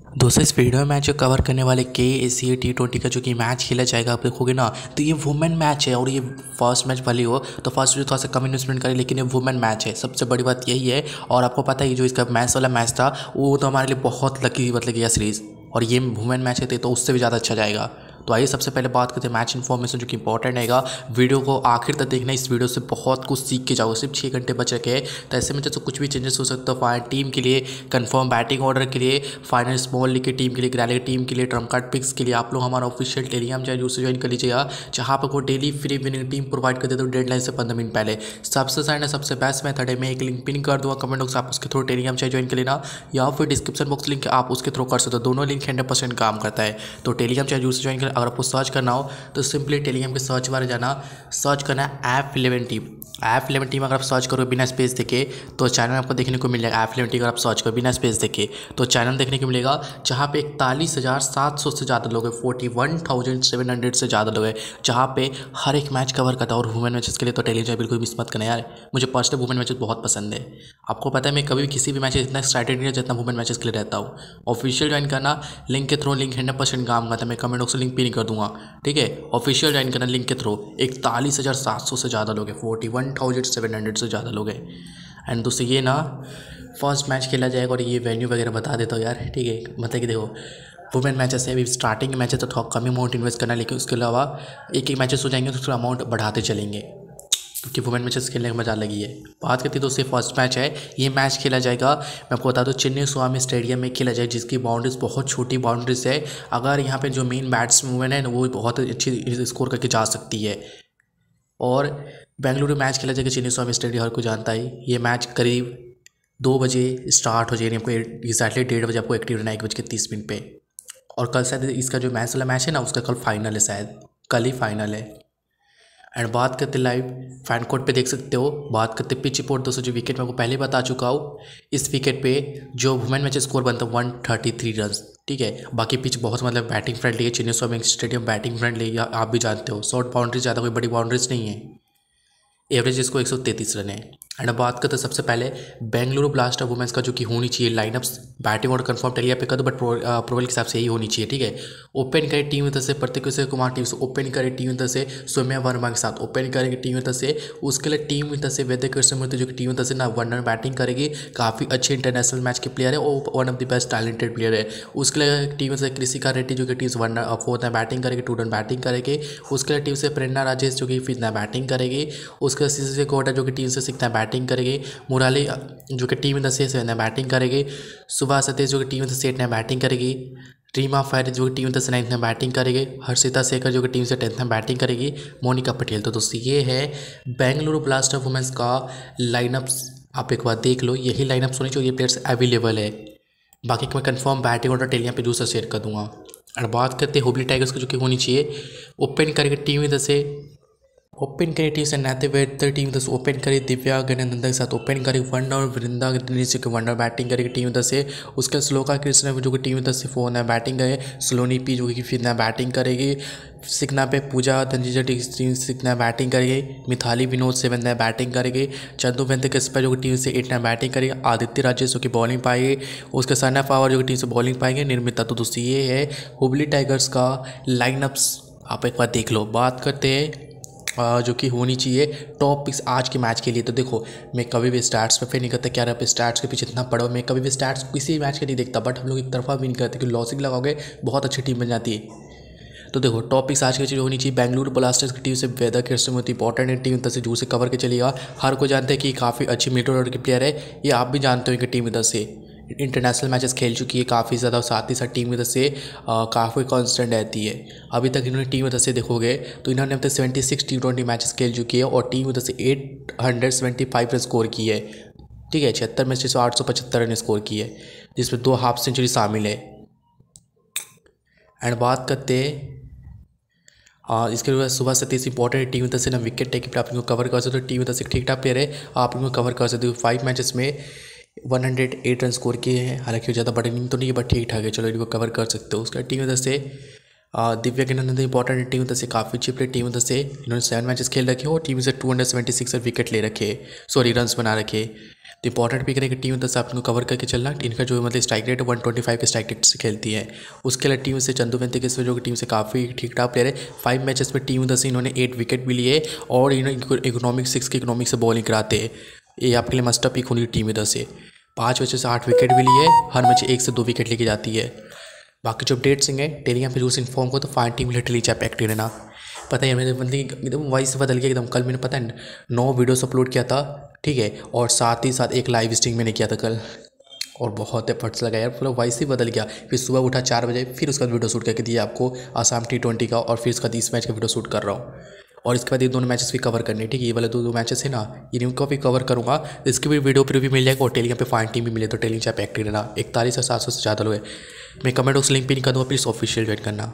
दोस्तों इस वीडियो में मैं जो कवर करने वाले के एशिया T20 का जो कि मैच खेला जाएगा आप देखोगे ना, तो ये वुमेन मैच है और ये फर्स्ट मैच भले हो तो फर्स्ट जो थोड़ा सा कम इन्वेस्टमेंट करे, लेकिन ये वुमेन मैच है। सबसे बड़ी बात यही है। और आपको पता है जो इसका मैच वाला मैच था वो तो हमारे लिए बहुत लकी मतलब गया सीरीज़, और ये वुमेन मैच है तो उससे भी ज़्यादा अच्छा जाएगा। तो आइए सबसे पहले बात करते हैं मैच इन्फॉर्मेशन जो कि इंपॉर्टेंट रहेगा। वीडियो को आखिर तक देखना, इस वीडियो से बहुत कुछ सीख के जाओ। सिर्फ 6 घंटे बच रखे हैं तो ऐसे में जैसे कुछ भी चेंजेस हो सकता है। फाइन टीम के लिए कंफर्म बैटिंग ऑर्डर के लिए, फाइनल स्मॉल लीग की टीम के लिए, ग्रैंड टीम के लिए, ट्रम्प कार्ड पिक्स के लिए आप लोग हमारा ऑफिशियल टेलीग्राम चैनल से ज्वाइन कर लीजिएगा, जहाँ पर वो daily free winning team provide कर देते हो डेडलाइन से 15 मिनट पहले। सबसे साइन सबसे बेस्ट मेथड है, मैं एक लिंक पिन कर दूँगा कमेंट बॉक्स, आप उसके थ्रू टेलीग्राम चैनल ज्वाइन कर लेना, या फिर डिस्क्रिप्शन बॉक्स लिंक आप उसके थ्रू कर सकते हो। दोनों लिंक 100% काम करता है। तो टेलीग्राम चैनल से ज्वाइन कर, अगर आपको सर्च करना हो तो सिंपली टेलीग्राम के सर्च बार जाना, सर्च करना ऐप 11 टीम। ऐप 11 टीम अगर आप सर्च करो बिना स्पेस देखे तो चैनल आपको देखने को मिलेगा। ऐप 11 टीम अगर आप सर्च करो बिना स्पेस देखे तो चैनल देखने को मिलेगा, जहाँ पे 41,700 से ज़्यादा लोग हैं, 41,700 से ज़्यादा लोग हैं, जहाँ पे हर एक मैच कवर करता है। और वुमेन मैचेस के लिए तो टेलीग्राम बिल्कुल मिस मत करना यार, मुझे पर्सनल वुमेन मैचेस बहुत पसंद है। आपको पता है मैं कभी भी किसी भी मैच इतना एक्साइटेड नहीं है जितना वुमेन मैचेस के लिए रहता हूँ। ऑफिशियल ज्वाइन करना लिंक के थ्रू, लिंक 100% काम करता है, मैं कमेंट बॉक्स में लिंक पिन कर दूँगा, ठीक है। ऑफिशियल ज्वाइन करना लिंक के थ्रू। 41,700 से ज़्यादा लोग हैं, 41,700 से ज़्यादा लोग हैं। एंड दोस्तों ये ना फर्स्ट मैच खेला जाएगा, और ये वेन्यू वगैरह बता देता हूँ यार, ठीक है। मतलब कि देखो वुमेन मैचेस है, अभी स्टार्टिंग मैच है तो थोड़ा कम अमाउंट इन्वेस्ट करना, लेकिन उसके अलावा एक मैचेस हो जाएंगे तो थोड़ा अमाउंट बढ़ाते चलेंगे, क्योंकि वुमेन मैचेस खेलने का मजा लगी है। बात करते हैं दोस्तों फर्स्ट मैच है, ये मैच खेला जाएगा, मैं आपको बता दूं, चेन्नई स्वामी स्टेडियम में खेला जाएगा, जिसकी बाउंड्रीज बहुत छोटी बाउंड्रीज है। अगर यहाँ पे जो मेन बैट्समैन है वो बहुत अच्छी स्कोर करके जा सकती है। और बेंगलुरु मैच खेला जाएगा चेन्नई स्वामी स्टेडियम, हर कोई जानता है। ये मैच करीब 2 बजे स्टार्ट हो जाएगी, आपको एग्जैक्टली 1:30 बजे आपको एक्टिव रहना है, 1:30 पे। और कल शायद इसका जो मैच वाला मैच है ना उसका कल फाइनल है, शायद कल ही फाइनल है। एंड बात करते लाइव फैन कोड पे देख सकते हो। बात करते पिच रिपोर्ट, दोस्तों जो विकेट मैं आपको पहले बता चुका हूँ, इस विकेट पे जो वुमेन मैच स्कोर बनता है 133 रन, ठीक है। बाकी पिच बहुत मतलब बैटिंग फ्रेंडली है, Chinnaswamy stadium batting friendly है, आप भी जानते हो। शॉर्ट बाउंड्रीज ज़्यादा कोई बड़ी बाउंड्रीज नहीं है, एवरेज इसको 133 रन है। एंड बात करते सबसे पहले बेंगलुरु ब्लास्टर वुमेन्स का जो कि होनी चाहिए लाइनअप्स, बैटिंग और कंफर्म टेलिया पे कर दो, बट प्रोवेल के हिसाब से यही होनी चाहिए, ठीक है। ओपन करे टीम में से प्रत्येक कुमार टीम से, ओपन करे टीम में से सौम्या वर्मा के साथ, ओपन करेगी टीम में से। उसके लिए टीम में से वेदर कृष्णमूर्ति जो कि टीम में से ना वनडर बैटिंग करेगी, काफ़ी अच्छे इंटरनेशनल मैच के प्लेयर है और one of the best talented player है। उसके लिए टीम से कृषिका रेड्डी जो कि टीम से वनडर फोर्थ बैटिंग करेगी, 2 रन बैटिंग करेगी। उसके लिए टीम से प्रेरणा राजेश जो कि 5th बैटिंग करेगी। उसके सीसी कोटा जो कि टीम से 6th बैटिंग करेगी। मुराली जो कि टीम में से 7th बैटिंग करेगी। सुभाष सतीश जो कि टीम में से 8th बैटिंग करेगी। रीमा फैरिज जो कि टीम से 9th बैटिंग करेगी। हर्षिता शेखर जो कि टीम से 10th बैटिंग करेगी। मोनिका पटेल। तो दोस्तों ये है बेंगलुरु ब्लास्टर वुमेन्स का लाइनअप्स, आप एक बार देख लो, यही लाइनअप्स होनी चाहिए, ये प्लेयर्स अवेलेबल है। बाकी मैं कंफर्म बैटिंग ऑर्डर टेलिया पे दूसरा शेयर कर दूंगा। और बात करते हैं हुबली टाइगर्स की जो कि होनी चाहिए, ओपन करेगी टीम में से, ओपन करी टीम से नाते वेटर टीम दस, ओपन करी दिव्या गणनंदा के साथ, ओपन करी वनडर और वृंदा के वनडर बैटिंग करेगी टीम दस से। उसके श्लोका कृष्ण जो कि टीम 10 से 4 बैटिंग है। सलोनी पी जो कि 5 बैटिंग करेगी। सिकना पे पूजा तंजीजा टीम 6 बैटिंग करेगी। मिथाली विनोद 7 बैटिंग करेगी। चंदू वेंकटेश जो कि टीम से 8 बैटिंग करेगी। आदित्य राजेश जो कि बॉलिंग पाएगी। उसके सना पावर जो कि टीम से बॉलिंग पाएंगे। निर्मिता। तो दोस्तों ये है हुबली टाइगर्स का लाइनअप्स, आप एक बार देख लो। बात करते हैं जो कि होनी चाहिए टॉप पिक्स आज के मैच के लिए। तो देखो मैं कभी भी स्टैट्स पे फेल नहीं करता, क्या आप स्टैट्स के पीछे इतना पढ़ो, मैं कभी भी स्टैट्स किसी मैच के नहीं देखता, बट हम लोग एक तरफा भी नहीं करते, क्योंकि लॉसिंग लगाओगे बहुत अच्छी टीम बन जाती है। तो देखो टॉप पिक्स आज की चीज़ होनी चाहिए, बेंगलुरु ब्लास्टर्स की टीम से वेदर कृष्णमूर्ति इंपॉर्टेंट है, टीम इधर से जूर से कवर के चलिएगा। हर कोई जानते हैं कि काफ़ी अच्छी मिडल ऑर्डर की प्लेयर है, ये आप भी जानते हो कि टीम इधर से इंटरनेशनल मैचेस खेल चुकी है काफ़ी ज़्यादा, और साथ ही साथ टीम इधर से काफ़ी कॉन्स्टेंट रहती है। अभी तक इन्होंने टीम इधर से देखोगे तो इन्होंने अब तक 76 T20 मैचेस खेल चुकी है, और टीम इधर से 875 रन स्कोर की है, ठीक है। 76 मैच से 875 रन स्कोर की है, जिसमें 2 हाफ सेंचुरी शामिल है। एंड बात करते हैं इसके बाद सुबह सतीश इंपॉर्टेंट टीम से ना विकेट टेकिंग पे आप इनको कवर कर सकते हो। टीम से ठीक ठाक प्लेयर है, आप इनको कवर कर सकते हो। 5 मैचेस में 108 रन स्कोर किए हैं, हालांकि ज़्यादा बड़ी टीम तो नहीं है, बट ठीक ठाक है, चलो इनको कवर कर सकते हो। उसका टीम से दिव्या गणनंदन इंपॉर्टेंट टीम से काफ़ी अच्छी प्लेयर टीम से, इन्होंने 7 मैचेस खेल रखे और टीम से 276 विकेट ले रखे, सॉरी रन्स बना रखे। तो इंपॉर्टेंट पिक करेंगे टीम 10 आपको कवर करके चलना। इनका जो मतलब स्ट्राइक रेट है 125 के स्ट्राइक रेट से खेलती है। उसके अलावा टीम से चंदू वेंते के जो टीम से काफ़ी ठीक ठाक प्लेयर है। 5 मैचेस में टीम 10 इन्होंने 8 विकेट भी लिए और इन्होंने इकोनॉमिक 6 के इकोनॉमिक से बॉलिंग कराते हैं। ये आपके लिए मस्ट पिक होनी टीम 10 से। 5 मैचेस से 8 विकेट भी लिए, हर मैच 1 से 2 विकेट लेके जाती है। बाकी जो अपडेट्स हैं टेलीग्राम पे यूज इन्फॉर्म को तो फाइन टीम लिटरली चैप एक्टिव रहना। पता है मेरे बंदे एकदम वॉइस बदल गया एकदम। कल मैंने पता है 9 वीडियोस अपलोड किया था, ठीक है, और साथ ही साथ एक लाइव स्ट्रीम मैंने किया था कल, और बहुत एफर्ट्स लगा यार, पूरा वॉइस ही बदल गया। फिर सुबह उठा 4 बजे, फिर उसका वीडियो शूट करके दिया आपको आसाम T20 का, और फिर उसका 30 मैच का वीडियो शूट कर रहा हूँ। और इसके बाद ये दोनों मैचेस भी कवर करने, ठीक है, ये वाले दो मैचेस है ना, इनको भी कवर करूँगा। इसकी भी वीडियो पर भी मिल जाएगा और टेलीग्राम पे फाइन टीम भी मिले तो टेलीग्राम चैप एक्टिव रहना। 41 से 700 से ज़्यादा लोग है। मैं कमेंट बॉक्स लिंक पिन कर दूँगा, प्लीज़ ऑफिशियल ज्वाइन करना।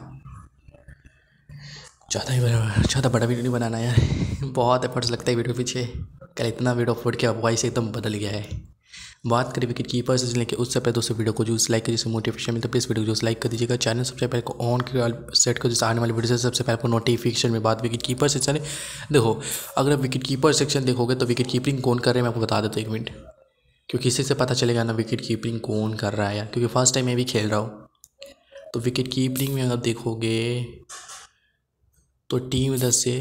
ज़्यादा बड़ा वीडियो नहीं बनाना यार, बहुत एफर्ट्स लगता है वीडियो पीछे। कल इतना वीडियो अपलोड किया, वॉइस एकदम बदल गया है। बात करें विकेट कीपर से लेकर उससे पहले दोस्तों वीडियो को जो लाइक कर जिससे मोटिवेशन मिलता है, प्लीज़ वीडियो को जो लाइक कर दीजिएगा। चैनल सबसे पहले को ऑन कर सेट कर, जैसे आने वाली वीडियो से सबसे पहले आपको नोटिफिकेशन में। बात विकेट कीपर सेक्शन है, देखो अगर आप विकेट कीपर सेक्शन देखोगे तो विकेट कीपिंग कौन कर रहे हैं मैं आपको बता देता हूँ 1 मिनट, क्योंकि इसी से पता चलेगा ना विकेट कीपिंग कौन कर रहा है यार, क्योंकि फर्स्ट टाइम मैं भी खेल रहा हूँ। तो विकेट कीपिंग में अगर देखोगे तो टीम 10 से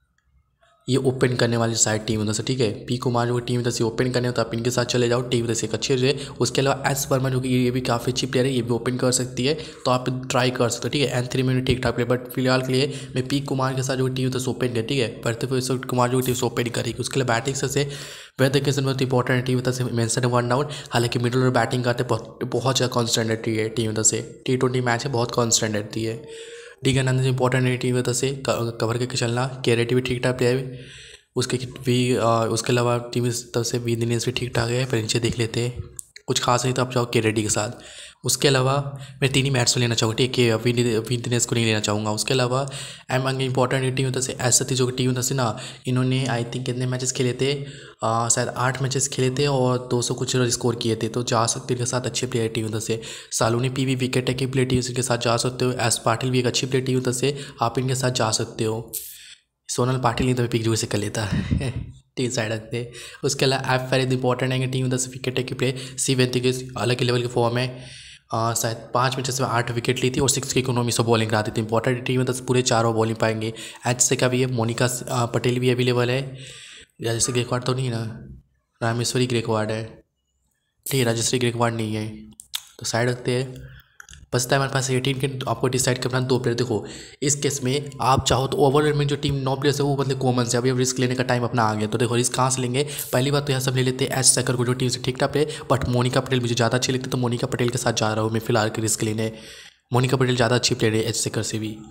ये ओपन करने वाली साइड टीम 10 से, ठीक है, पी कुमार जो टीम 10 से ओपन करने हो तो आप इनके साथ चले जाओ। टीम 10 एक अच्छे से। उसके अलावा एस वर्मा जो कि ये भी काफ़ी अच्छी प्लेयर है, ये भी ओपन कर सकती है, तो आप ट्राई कर सकते हो, ठीक है। N3 में ठीक ठाक प्लेयर, बट फिलहाल के लिए मैं पी कुमार के साथ जो टीम 10 ओपन कर, ठीक है, पृथ्वी कुमार जो टीम से ओपन करेगी। उसके लिए बैटिंग से वेदर के बहुत इंपॉर्टेंट टीम 10 से मेंशन 1 डाउन। हालांकि मिडिल और बैटिंग करते बहुत ज़्यादा कॉन्स्टेंट रहती है टीम 10 से। T20 मैच है, बहुत कॉन्स्टेंट रहती है, ठीक है। नंद इंपॉर्टेंट है टीम 10 से कवर करके चलना। केरेटी भी ठीक ठाक प्लेयर, उसके अलावा टीम तरफ से वी दिनेश भी ठीक ठाक है। फिर नीचे देख लेते हैं, कुछ खास नहीं तो आप जाओ के रेडी के साथ। उसके अलावा मैं 3 ही मैच लेना चाहूँगा, ठीक है, वी दिनेश को नहीं लेना चाहूँगा। उसके अलावा एम अंगे इंपॉर्टेंट टीम तरफ से ऐसा थी जो टीम तरफ से ना, इन्होंने आई थिंक कितने मैचेस खेले थे, शायद 8 मैचेस खेले थे और 200 कुछ स्कोर किए थे, तो जा सकते इनके साथ अच्छे प्लेयर टीम तरफ से। सालूनी पी भी विकेट है कि प्लेयर टीम के साथ जा सकते हो। एस पाटिल भी एक अच्छी प्लेयर टीम तरफ से, आप इनके साथ जा सकते हो। सोनल पाटिल नहीं तो पिक जोर से कर लेता है टीम साइड रखते। उसके अलावा एफ फैरिद इंपॉर्टेंट है टीम 10 विकेट है कि प्ले। सी वेंतिके अलग ही लेवल के फॉर्म है, शायद 5 मैचेस में 8 विकेट ली थी और 6 की इकोनॉमी से बॉलिंग कराती थी। इंपॉर्टेंट टीम 10 पूरे 4 बॉलिंग पाएंगे। एच से का भी है, मोनिका पटेल भी अवेलेबल है। जैसे ग्रेकवाड तो नहीं ना, रामेश्वरी ग्रेकवाड है, ठीक है, राजश्री ग्रेकवाड नहीं है, तो साइड रखते हैं। बचता है हमारे पास 18 के, आपको डिसाइड करना 2 प्लेयर। देखो इस केस में आप चाहो तो ओवरऑल में जो टीम 9 प्लेयर्स है वो मतलब कॉमन से, अभी अब रिस्क लेने का टाइम अपना आ गया। तो देखो रिस्क कहाँ से लेंगे, पहली बात तो यहाँ सब ले लेते हैं एच सेकर को जो टीम से ठीक ठाक है, बट मोनिका पटेल मुझे ज़्यादा अच्छी लगती है, तो मोनिका पटेल के साथ जा रहा हूँ मैं फिलहाल के रिस्क लेने। मोनिका पटेल ज़्यादा अच्छी प्लेयर है एच सेकर से भी।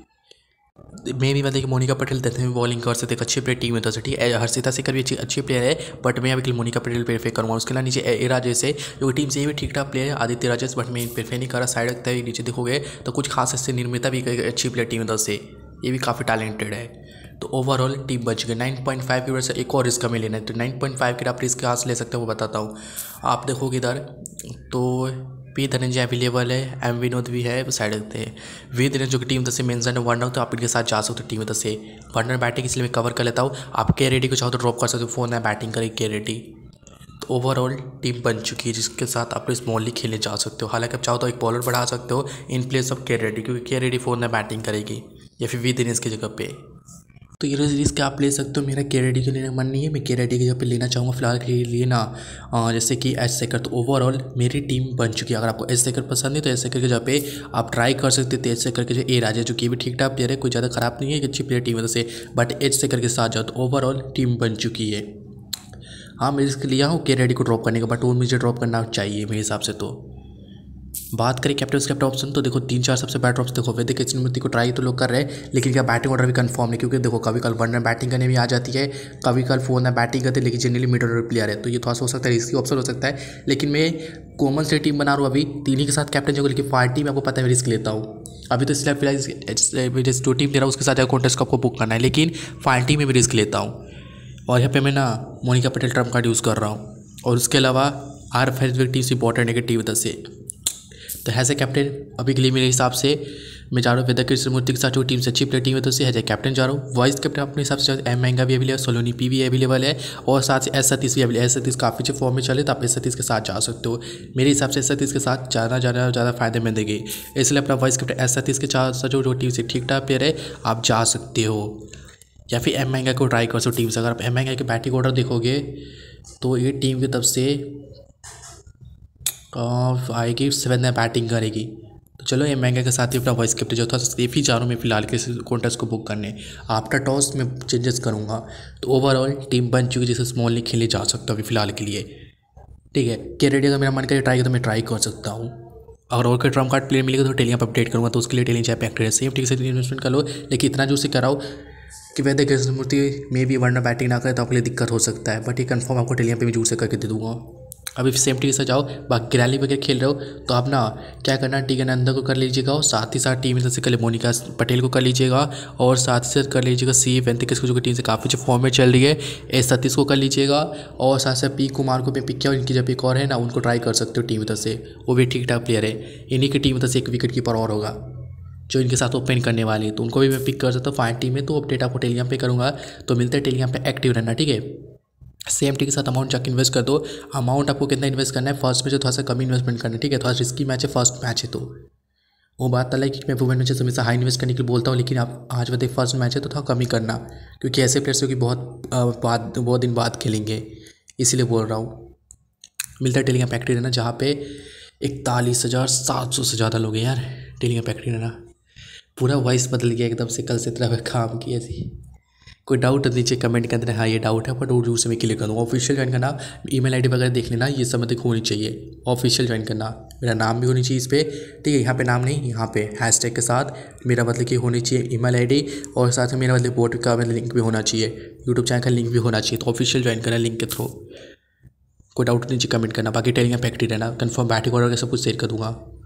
मैं भी मतलब कि मोनिका पटेल देखते में बॉलिंग कर सकते, अच्छी प्लेयर टीम में तो ठीक है। हर्षिता सेकर भी अच्छी प्लेयर है, बट मैं अभी मोनिका पटेल प्रेफर करूँगा। उसके अलावा नीचे ए राजेश है जो टीम से ये भी ठीक ठाक प्लेयर है, आदित्य राजेश, बट मैं प्रेफर नहीं कर रहा। साइड रखता है नीचे देखोगे तो कुछ खास इससे निर्मिता भी अच्छी प्लेयर टीम 10 से, ये भी काफ़ी टैलेंटेड है। तो ओवरऑल टीम बच गई 9.5 की वजह से। एक और रिस्क हमें लेना है, तो 9.5 के आप रिस्क कहाँ से ले सकते हो वो बताता हूँ। आप देखोगे इधर तो पी धनंजय अवेलेबल है, एम विनोद भी है, साइड रखते हैं। वी धनंजय जो कि टीम 10 से मेंशन है 1 डाउन, तो आप इनके साथ जा सकते हो टीम 10 से। वर्नर बैटिंग इसलिए मैं कवर कर लेता हूँ। आप के रेडी को चाहो तो ड्रॉप कर सकते हो, फोन है बैटिंग करेगी के रेडी। तो ओवरऑल टीम बन चुकी है जिसके साथ आप स्मॉली खेलने जा सकते हो। हालांकि आप चाहो तो एक बॉलर बढ़ा सकते हो in place of K Reddy, क्योंकि के रेडी फोन है बैटिंग करेगी, या फिर वी दिनेश की जगह पे। तो ये रिस्क आप ले सकते हो। मेरा के रेडी के लेने मन नहीं है, मैं के रेडी की जगह पे लेना चाहूँगा फिलहाल के लिए ना, जैसे कि एच सेकर। तो ओवरऑल मेरी टीम बन चुकी है। अगर आपको एच सेकर पसंद है तो एच सेकर की जगह पे आप ट्राई कर सकते थे। एच सेकर के जो ए राजा जो कि भी ठीक ठाक प्लेयर है, कोई ज़्यादा खराब नहीं है, एक अच्छी प्लेयर टीम से, बट एच सेकर के साथ जाओ तो ओवरऑल टीम बन चुकी है। हाँ मैं रिस्क लिया हूँ के रेडी को ड्रॉप करने का, बट वो मुझे ड्रॉप करना चाहिए मेरे हिसाब से। तो बात करें कैप्टन ऑप्शन तो देखो 3-4 सबसे बेटर ऑप्शन। देखो वैदिक कृष्णमूर्ति को ट्राई तो लोग कर रहे हैं, लेकिन क्या बैटिंग ऑर्डर भी कंफर्म नहीं, क्योंकि देखो कभी कल वनर बैटिंग करने भी आ जाती है, कभी कल फोन है बैटिंग करते, लेकिन जनरली मिड ऑर्डर प्लेयर है, तो ये थोड़ा सा हो सकता है रिस्की ऑप्शन हो सकता है। लेकिन मैं कॉमन से टीम बना रहा हूँ अभी 3 के साथ कैप्टन जो, लेकिन पार्टी में आपको पता है मैं रिस्क लेता हूँ अभी, तो इसलिए फिलहाल जो टीम ले रहा हूँ उसके साथ कॉन्टेस्ट को आपको बुक करना है, लेकिन पार्टी में भी रिस्क लेता हूँ। और यहाँ पे मैं ना Monika Patel trump card use कर रहा हूँ। और उसके अलावा आर फैरिद टीम से इंपॉर्टेंट है कि टीम 10 से, तो हैज़ ए कैप्टन अभी के लिए मेरे हिसाब से मैं जा रहा हूँ वेदर कृष्णमूर्ति के साथ, जो टीम से अच्छी प्लेयर टीम है तो उससे हैज़ ए कैप्टन जा रहा हूँ। वाइस कैप्टन अपने हिसाब से एम महंगा भी अवेलेबल है, सोलोनी पी भी अवेलेबल है और साथ से S37 भी अवेलेबल है। S37 काफ़ी अच्छे फॉर्म में चले तो आप S37 के साथ जा सकते हो। मेरे हिसाब से S37 के साथ ज़्यादा फायदे में देंगे, इसलिए अपना वाइस कैप्टन S37 के साथ जो टीम से ठीक ठाक प्लेयर है आप जा सकते हो, या फिर एम महंगा को ट्राई कर सकते हो टीम से। अगर आप एम महंगा के बैटिंग ऑर्डर देखोगे तो ये टीम की तरफ से आएगी 7 में बैटिंग करेगी। तो चलो एम महंगा के साथ ही अपना वाइस कैप्टन जो था सेफ ही जा रहा हूँ मैं फिलहाल के कॉन्टेस्ट को बुक करने। आफ्टर टॉस में चेंजेस करूँगा, तो ओवरऑल टीम बन चुकी जैसे स्मॉल लीग खेले जा सकता हूँ अभी फिलहाल के लिए। ठीक है, क्या रेडी अगर मेरा मन करे ट्राई तो मैं ट्राई कर सकता हूँ। अगर और कोई ट्रम्प कार्ड प्लेयर मिलेगा तो टेलिंग पर अपडेट करूँगा, तो उसके लिए टेलिंग चाहे एक्टर है सेम ठीक से इन्वेस्टमेंट कर लो, लेकिन इतना जो से कराओ कि वैद्य कृष्णमूर्ति में भी वरना बैटिंग ना करे तो आपके लिए दिक्कत हो सकता है। बट ये कंफर्म आपको टेलिंग पे भी जूर से करके दे दूँगा। अभी सेम टीम से जाओ, बाकी रैली वगैरह खेल रहे हो तो आप ना क्या करना, टीके नंदा को कर लीजिएगा और साथ ही साथ टीम में से मोनिका पटेल को कर लीजिएगा और साथ ही साथ कर लीजिएगा C35 जो टीम से काफ़ी अच्छे फॉर्म में चल रही है S37 को कर लीजिएगा और साथ साथ P कुमार को भी पिक किया, इनकी जब एक और है ना उनको ट्राई कर सकते हो टीम तरफ से, वो भी ठीक ठाक प्लेयर है। इन्हीं की टीम तरफ से एक विकेट कीपर और होगा जो इनके साथ ओपन करने वाले हैं, तो उनको भी मैं पिक कर सकता हूँ फाइन टीम में। तो अपडेट आपको टेलीग्राम पे करूँगा, तो मिलते हैं टेलीग्राम पे एक्टिव रहना, ठीक है। सेम टी के साथ अमाउंट जाकर इन्वेस्ट कर दो। अमाउंट आपको कितना इन्वेस्ट करना है, फर्स्ट में जो थोड़ा सा कम इन्वेस्टमेंट करना है, ठीक है। थोड़ा रिस्की मैच है, फर्स्ट मैच है, तो वो बात अलग है कि मैं वुमेन मैचेस हमेशा हाई इन्वेस्ट करने के लिए बोलता हूँ, लेकिन आप आज बताइए फर्स्ट मैच है तो थोड़ा कम ही करना, क्योंकि ऐसे प्लेयर्स की बहुत दिन बाद खेलेंगे, इसीलिए बोल रहा हूँ। मिलता है टेलीग्राम एक्टिव रहना, जहाँ पे 41,700 से ज़्यादा लोग हैं यार। टेलीग्राम एक्टिव रहना, पूरा वॉइस बदल गया एकदम से, कल से तरह काम किया थी। कोई डाउट है नीचे कमेंट के अंदर, हाँ ये डाउट है, बट वो से मैं क्लियर कर दूँगा। ऑफिशियल ज्वाइन करना, ईमेल आईडी वगैरह देख लेना, ये सब मतलब होनी चाहिए। ऑफिशियल ज्वाइन करना, मेरा नाम भी होनी चाहिए इस पर, ठीक है। यहाँ पे नाम नहीं, यहाँ पे हैशटैग के साथ मेरा मतलब कि होनी चाहिए ईमेल आईडी और साथ में मेरा मतलब बोर्ड का मतलब लिंक भी होना चाहिए, यूट्यूब चैनल का लिंक भी होना चाहिए। तो ऑफिशियल ज्वाइन करना लिंक के थ्रू। कोई डाउट नीचे कमेंट करना, बाकी टेलिंग एक्टिव रहना, कंफर्म बैटिंग ऑर्डर का सब कुछ शेयर कर दूँगा।